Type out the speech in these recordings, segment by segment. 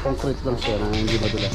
concrete lang siya na hindi madulas.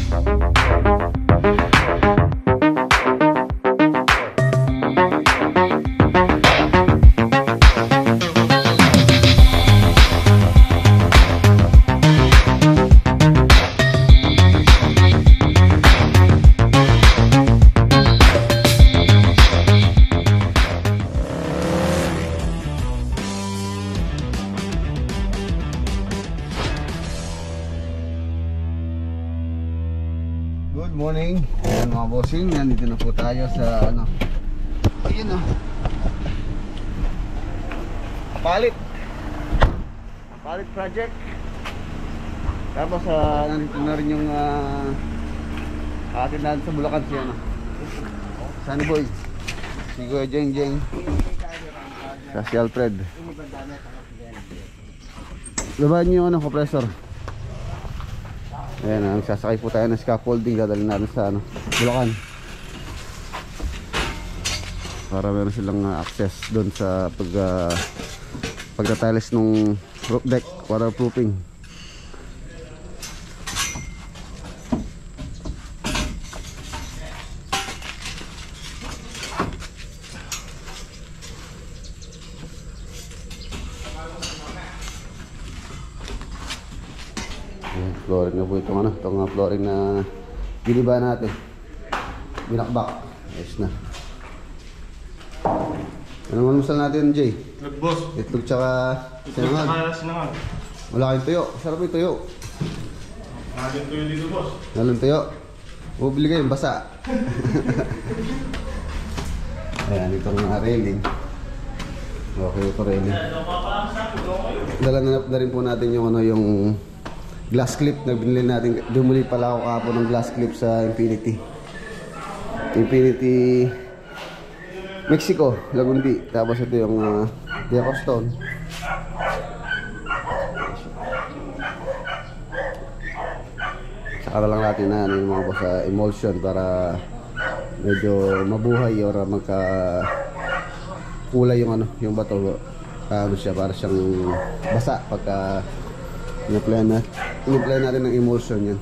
Good morning, ayan mga bossing, nandito na po tayo sa ano, ayun o, palit project. Tapos nandito na rin yung atin natin sa Bulacan siya ano, Sunny Boy, si Kuya Jeng Jeng, si Alfred. Labahan nyo yung ano, compressor. Ayan, sasakay po tayo ng scaffolding, dadalhin natin sa ano, Bulacan para meron silang access doon sa pagtatiles ng roof deck, waterproofing. Flooring na po itong ano, itong flooring na giniba natin, binakbak, ayos na. Anong almusal natin, Jay? Itlog, boss. Itlog tsaka sinangag. Wala kayong tuyo, sarap yung tuyo. Nalang tuyo dito, boss. Nalang tuyo, bubili kayo, basa. Ayan, itong railing. Okay, ito railing. Dalanganap na rin po natin yung ano, yung glass clip na binili natin. Dumuli pala ako kahapon ng glass clip sa Infinity Mexico, Lagundi. Tapos ito yung Deco Stone. Saka lang natin na yung mga boss emulsion para medyo mabuhay or magka kulay yung ano, yung bato. Ano siya, para siyang basa pagka in-apply natin ng emulsion yan.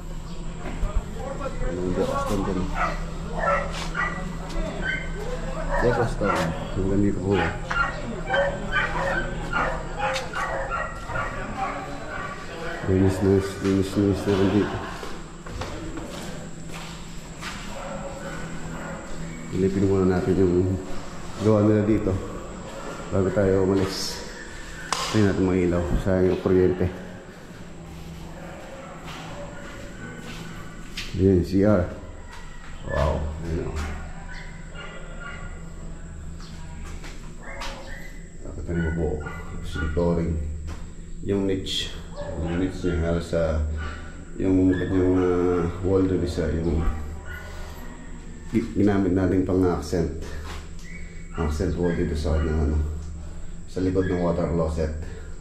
Deco Stone din. Deco Stone. Yung ganito po yan. Linis na rin dito. Ilipin muna natin yung gawa nila dito bago tayo umalis. Tingnan natin mga ilaw. Sayang yung kuryente. Yan, CR. Wow, ayun o. Dapat na mabuo. Yung flooring. Yung niche. Yung niche niya halos sa yung kanyang wall doon isa yung ginamit natin pang accent wall dito sa kanyang ano, sa likod ng water closet.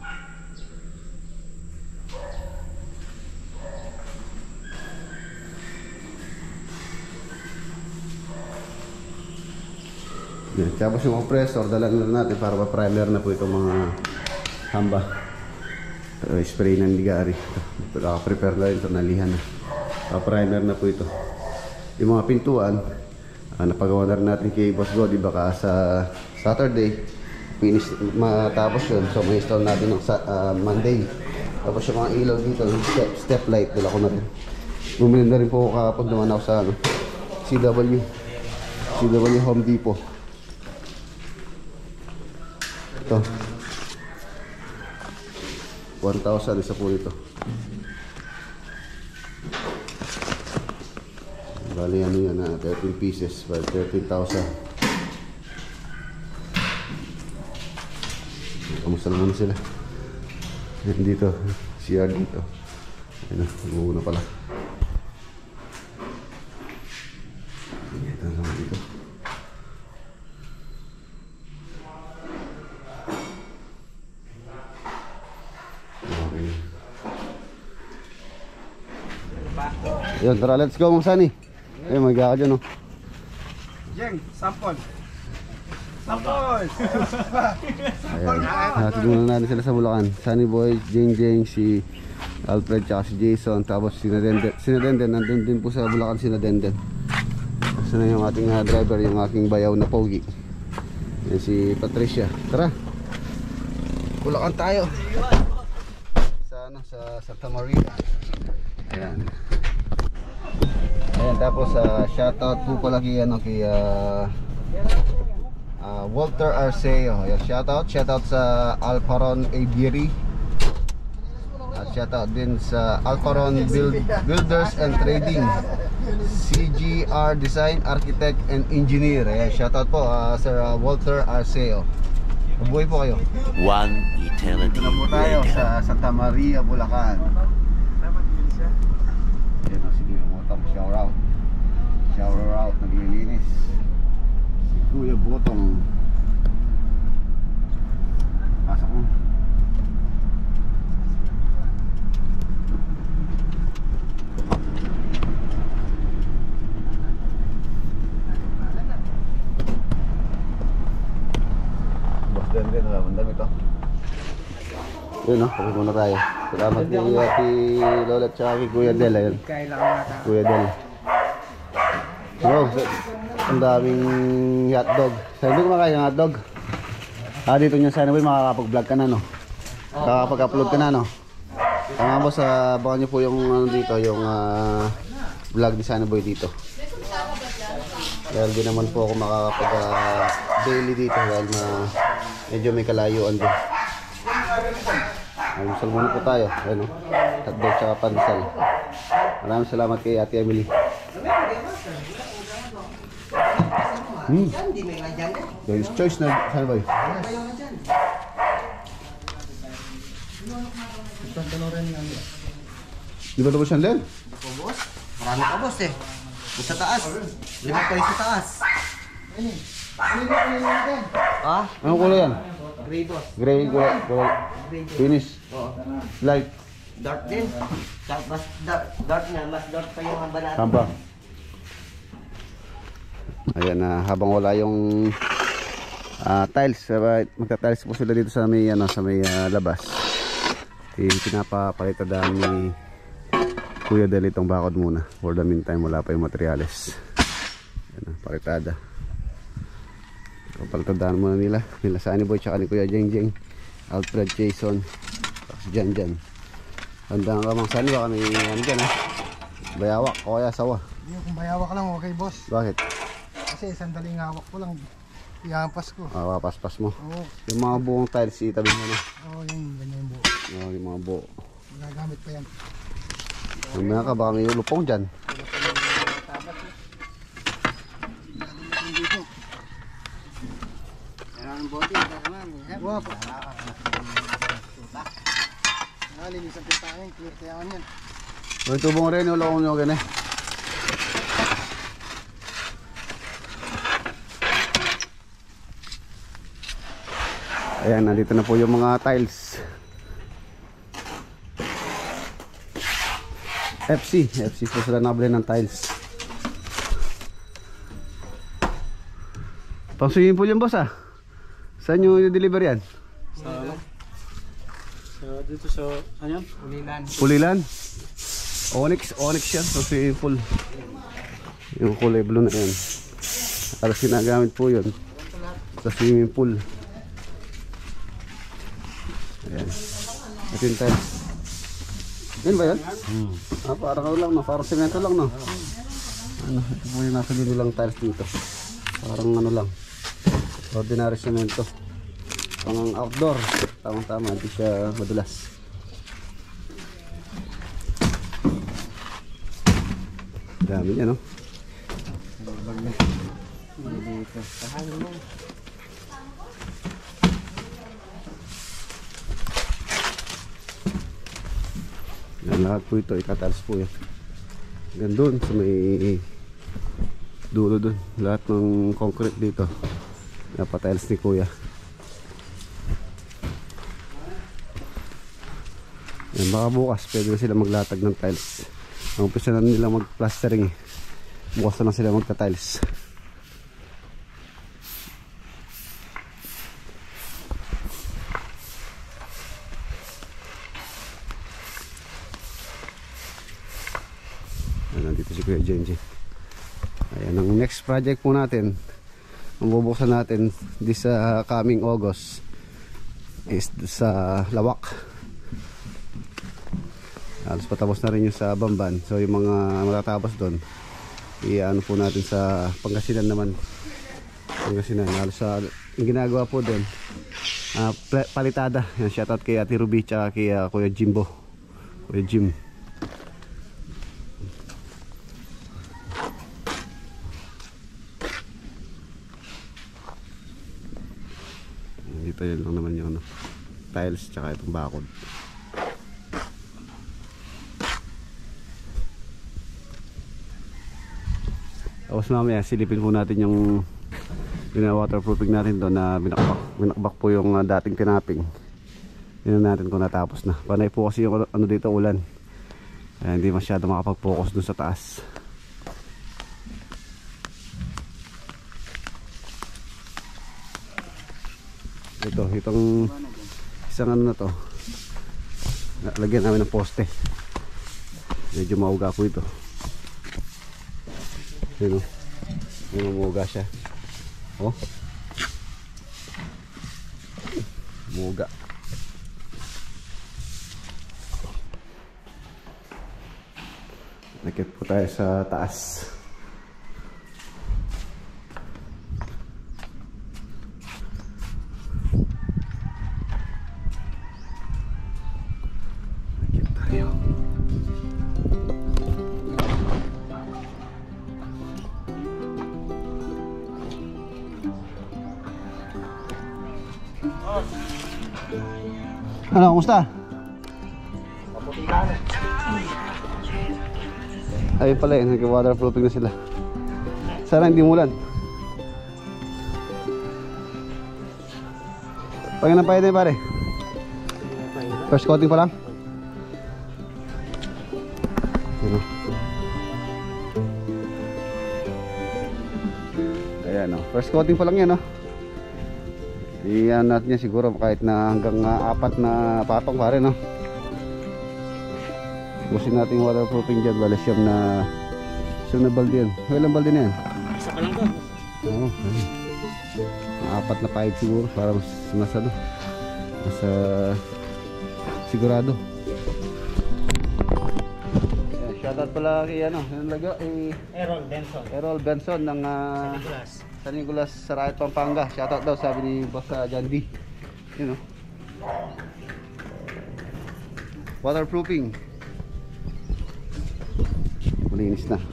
Yeah, tapos yung compressor, dalan natin para pa-primer na po itong mga hamba. Spray ng ligari. Prepare na rin ito, nalihan na. Pa-primer na po ito. Yung mga pintuan, napagawa na rin natin kay Boss God, baka sa Saturday, matapos yun. So may install natin ng Monday. Tapos yung mga ilaw dito, step light, dala ko na rin. Bumili na rin po ako kahapon, naman ako sa ano, CW Home Depot. Ito 1,000 isa po ito. Bali ano yan, 13 pieces by 13,000. Kamusta naman sila dito, CR dito. Ayun na, muna pala. Ito naman dito. Yun, tara, let's go, Mang Sunny. Ayun, mag-gaka dyan, oh. Jeng, sample. Ayan. Hatid muna natin sila sa Bulacan. Sunny Boy, Jing Jing, si Alfred, tsaka si Jason. Tapos si Denden. Nandun din po sa Bulacan si Denden. Tapos na yung ating driver, yung aking bayaw na pogi. Yan si Patricia. Tara. Bulacan tayo. Sa Santa Maria. Ayan. Ayan, tapos shoutout po pala kay Walter Arceo. Ayan, shoutout sa Alparon Aviary. At shoutout din sa Alparon Builders and Trading, CGR Design, Architect and Engineer. Ayan, shoutout po Sir Walter Arceo. Mabuhay po kayo. One eternity Dito na po tayo sa Santa Maria, Bulacan. Ayan o, sige yung Botong, shower out, naglilinis si Kuya Botong. Pasok mo. Din, ang dami to. Yun o, tapos muna tayo. Salamat kay Ate Lola at saka kay Kuya Del. Ayun. Kuya Del. Oh, ang daming hotdog. Sa hindi ko makain ng hotdog. Dito nyo sana boy, makakapag-vlog ka na no. Makakapag-upload ka na no. Tama mo sa baka nyo po yung dito, yung vlog ni Sana Boy dito. Dahil di naman po ako makakapag-daily dito dahil medyo may kalayuan din. Almusal muna po tayo. Ano? Hotdog tsaka pandesal. Maraming salamat kay Ate Emily. There's choice na Sana Boy. Di ba ito po siyang len? Boss, marami ka boss eh. Sa taas. 5 toys sa taas. Ha? Anong kulay yan? Gray boss. Gray. Finish. Light. Dark din. Mas dark na. Mas dark pa yung hamba natin. Hamba. Ayan na, habang wala yung tiles, magta-tiles po sila dito sa may labas. Pinapapalitan ni Kuya Del itong bakod muna. For the meantime, wala pa yung materyales. Ayan na, palitada. Palitadaan muna nila Sunny Boy tsaka ni Kuya Jeng Jeng, Alfred, Jason, tapos Jan. Handang kamang Sunny, baka may dyan bayawak o kaya sawa. Hindi, kung bayawak lang okay boss. Bakit? Kasi sandaling hawak ko lang, ihampas ko. Paspas mo. Oo. Yung mga buong tiles itabi mo na. Oo, yung ganyan yung buo. Yung mga buo. Magagamit pa yan. Mamaya ka, baka may lupong dyan. Kailangan bote, kailangan. Wap. Linisan ko tayo, clear tayo yan. May tubong rin, wala ko nyo ganyan. Ayan, nandito na po yung mga tiles. FC po sila nabili ng tiles. Pang swimming pool yan boss Saan nyo i-deliver yan? Dito sa, ano yan? Pulilan. Onyx yan. Pang swimming pool. Yung kulay blue na yan. Alas ginagamit po yun sa swimming pool. Ayan. Ito yung tiles. Yan ba yan? Parang ano lang no? Parang semento lang no? Ito po yung nasa lang tiles dito. Parang ano lang, ordinary semento. Pang outdoor. Tamang-tama, hindi siya madulas. Dami niya no? Yan, lahat po ito ikatalis po yan. Gandun sa may dulo dun, lahat ng concrete dito napatiles ni Kuya. Yan, baka bukas pwede na sila maglatag ng tiles. Ang umpisa na nila mag plastering bukas na sila magta-tiles. Nandito si Kuya Jenji. Ayan, ang next project po natin, ang bubuksan natin this coming August is sa Lawak. Halos patapos na rin yung sa Bamban. So yung mga matatapos doon, i-ano po natin sa Pangasinan naman. Pangasinan. Halos sa yung ginagawa po doon, palitada. Yan, shoutout kay Ate Ruby tsaka kay Kuya Jimbo. Kuya Jim. Dito yun lang naman yung ano, tiles tsaka itong bakod. Tapos mamaya silipin po natin yung waterproofing natin doon na binakbak po yung dating tinaping. Tingnan natin kung natapos na. Panay po kasi yung ano dito, ulan. Kaya hindi masyado makapag-focus doon sa taas. Itong isang ano na to, lagyan namin ng poste. Medyo mauga po ito. Yun o, mauga siya. Oh, mauga. Nakit po tayo sa taas. Ano, kumusta? Kaputikan. Ayun pala yun, nag-waterproofing na sila. Sana hindi mulan. Pagyan na pwede pare. First coating pa lang. Ano? Ayan o, first coating pa lang yan o. Iyan natin yan siguro kahit na hanggang 4 na patong pare no. Busin natin yung waterproofing dyan. Bala siyam na balde yan. Ilang balde na yan? Isa pa lang to. Oo, ayun. 4 na 5 siguro para mas ano, mas sigurado. Ayan, shoutout pala kay ano, yung lagyo Errol Benson ng San Nicolas, Sarayat, Pampanga. Shoutout daw sabi ni Boss John D. You know. Waterproofing. Malinis na.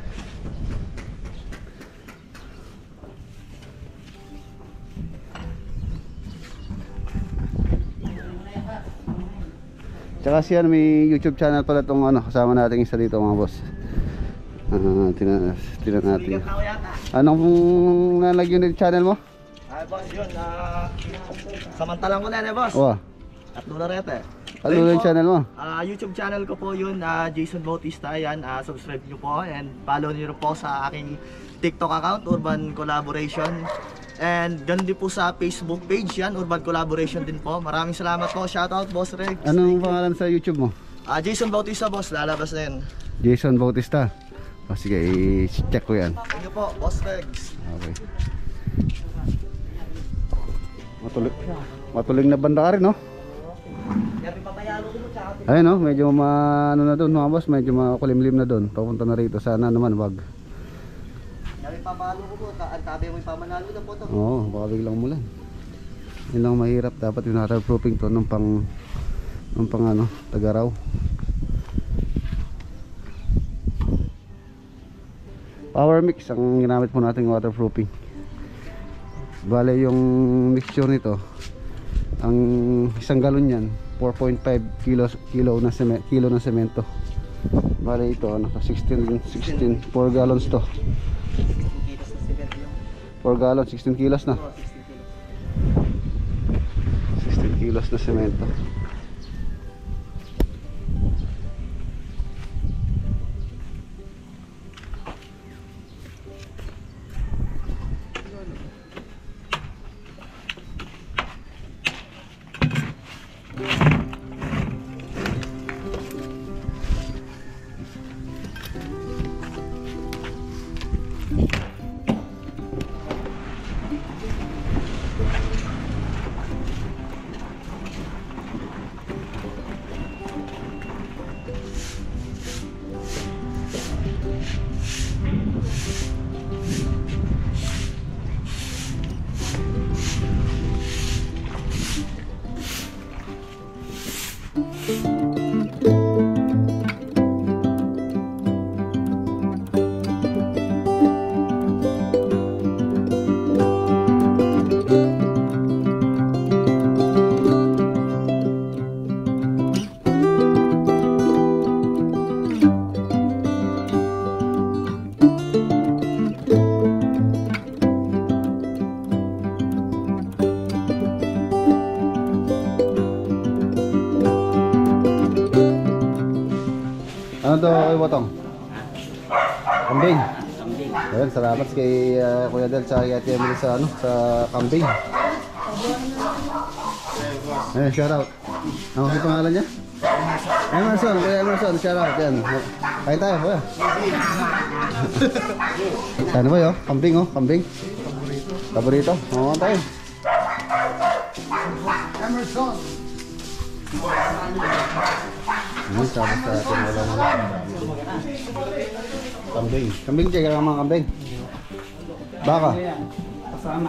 Tsaka siya may YouTube channel pala itong ano, kasama natin isa dito mga boss. Tinan natin. Anong nalagyan ng channel mo? Ay boss, yun. Samantalang ko na boss. Oo. At Lunarete. Ano yung channel mo? YouTube channel ko po yun, Jason Bautista. Yan, subscribe nyo po and follow nyo po sa aking TikTok account, Urban Collaboration. And ganun din po sa Facebook page yan, Urban Collaboration din po. Maraming salamat po. Shoutout Boss Rex. Anong pangalan sa YouTube mo? Jason Bautista boss, lalabas na yun. Jason Bautista. O sige, i-check ko yan. Thank you po, Boss Rex. Okay. Matuling na banda ka rin, no? Ayun, no? Medyo ano na doon, mga boss. Medyo makulimlim na doon. Papunta na rito. Sana naman, wag. Pamalo ko po, ang tabi mo yung pamanalo na po to. Oo, baka biglang mulan. Yun lang mahirap. Dapat yung waterproofing to nung pang ano, Tagaraw. Power mix ang ginamit po natin waterproofing. Bale yung mixture nito, ang isang galon yan 4.5 kilo ng semento. Bale ito ano, 16 4 gallons to. 4 gallons, 16 kilos na. 16 kilos na semento. Ano to kay Botong? Kambing. Ayan, salamat kay Kuya Del sa kay Ate Emily sa ano, sa kambing. Eh, shout out. Ano ang pangalan niya? Emerson, Kuya Emerson, shout out yan. Kain tayo, Kuya. Ano ba 'yo? Kambing oh, kambing. Paborito. Oo, tayo. Emerson. Ano sabi sa atin wala mo? Kambing. Kambing check ang mga kambing. Baka. Kasama.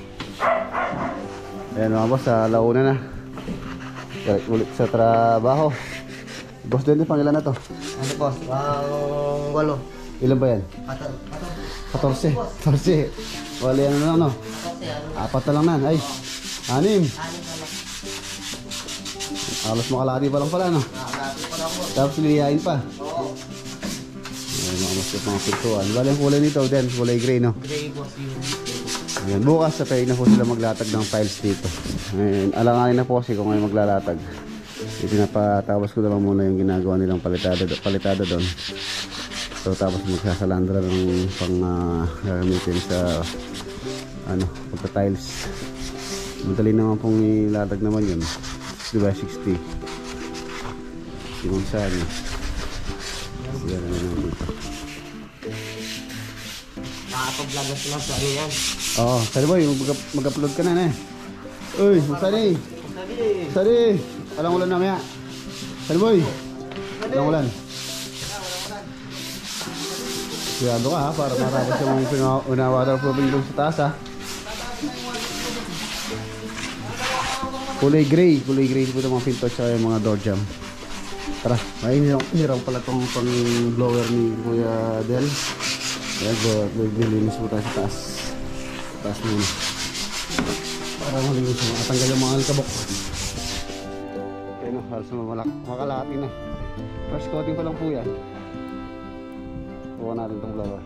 Ayan mga boss, sa launa na. Ulit sa trabaho. Boss din, pangilan na to? Ano po? Walo. Ilan ba yan? 14. 14. Wala yan na ano? 4 na lang nan. Ay, 6. Alos makalati pa lang pala no? Tapos liyain pa. Ayan mga boss, mga pintuan. Bali ang kulay nito din, kulay gray no? Gray boss yun. Ayan, bukas sa pwede na po sila maglatag ng files dito. Ayan, alanganin na po kasi kung ngayon maglalatag. Pinapatapos ko na lang muna yung ginagawa nilang palitada doon. So tapos magsasalandra ng pang gagamitin sa ano, pagka-tiles. Madali naman pong ilatag naman yun. Diba 60. Simang saan. Siya na naman dito. Nakapag-vlogas lang sa yan. Oo, Sari Boy, mag-upload ka na eh. Uy, Sari! Sari! Walang ulan namaya. Sari Boy! Walang ulan. Sigado ka ha, para marapos yung mga waterproofing doon sa taas ha. Kulay gray po itong mga pinto at yung mga door jamb. Tara, ay hirang pala itong pang blower ni Kuya Del. Ayan, bilinis po tayo sa taas. Taas muna. Para malinis mo. At tanggal yung mga alkabok. Ayan o, halos makalati na. First coating pa lang po yan. Kuha natin itong blower.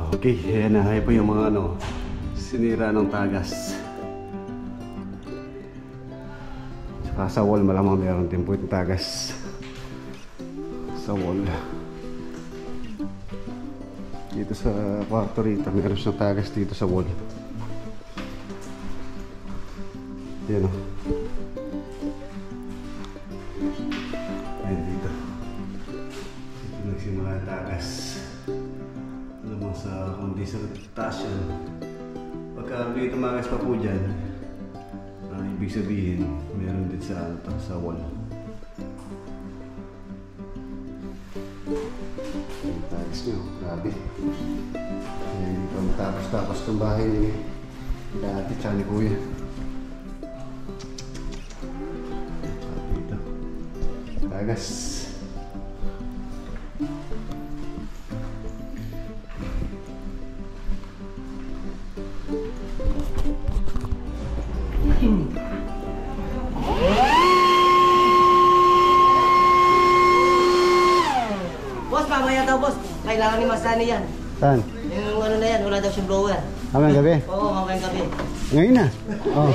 Okay, ayan na. Ayan po yung mga ano, sinira ng tagas. Tsaka sa wall malamang meron din po itong tagas. Sa wall. Dito sa kwarto rito, meron siyang tagas dito sa wall. Ayan o. Ayan dito. Dito nagsimula ang tagas. Alam mo sa kundi sa taas yan. Pagka may tumagas pa po dyan, ibig sabihin, meron din sa wall. Ang tagas nyo, grabe. Ayan dito, matapos-tapos itong bahay ni dati tsaka ni Kuya. Dito, tagas. Boss, mamaya daw boss. Kailangan ni Masani yan. Saan? Yung ano na yan, wala daw siyang blower. Amayang gabi? Oo, mamayang gabi. Ngayon na? Oh.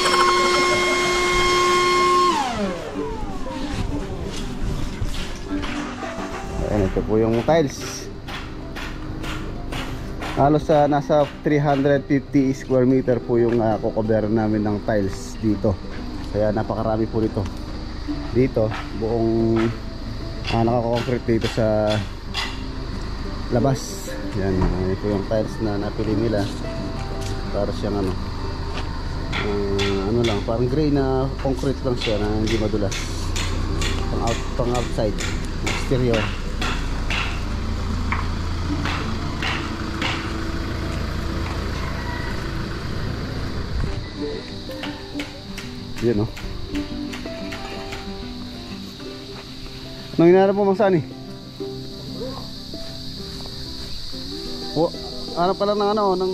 Ayan, ito po yung tiles. Halos nasa 350 square meter po yung kukover namin ng tiles dito. Kaya napakarami po nito. Dito, buong naka-concrete dito sa labas. Yan, ito yung tiles na napili nila. Para siyang ano lang, parang gray na concrete lang siya na hindi madulas. Pang outside, exterior. Yan o. Anong inaarap mo, Mang Sani? O, hanap pala ng ng...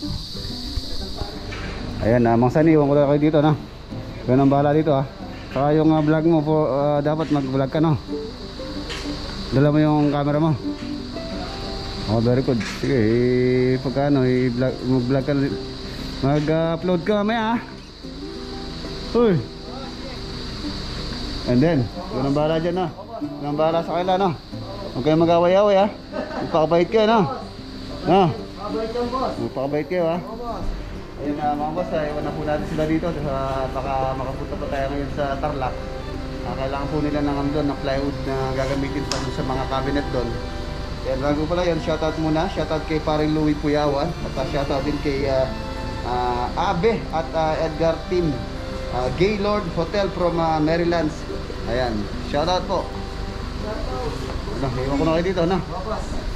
Ayan na, Mang Sani, iwan ko na kayo dito, na. Ganun ang bahala dito, ha. Saka yung vlog mo po, dapat mag-vlog ka, no? Dala mo yung camera mo. Oh, very good. Sige, pagka mag-vlog ka, mag-upload ka mamaya, ha. Uy. And then, yun ang bahala dyan, no? Yun ang bahala sa kaila, no? Huwag kayong mag-away-away, ha? Magpakabait kayo, no? No? Magpakabait kayo, ha? Ayun na, mga boss, iwan na po natin sila dito. Baka makapunta pa tayo ngayon sa Tarlac. Kailangan po nila ng plywood na gagamitin pa sa mga cabinet doon. Yan, bago pala yan, shoutout muna. Shoutout kay paring Louie Puyawan. At shoutout din kay Abe at Edgar Team. Gaylord Hotel from Maryland. Ayan, shoutout po. Iwan ko na kayo dito, no?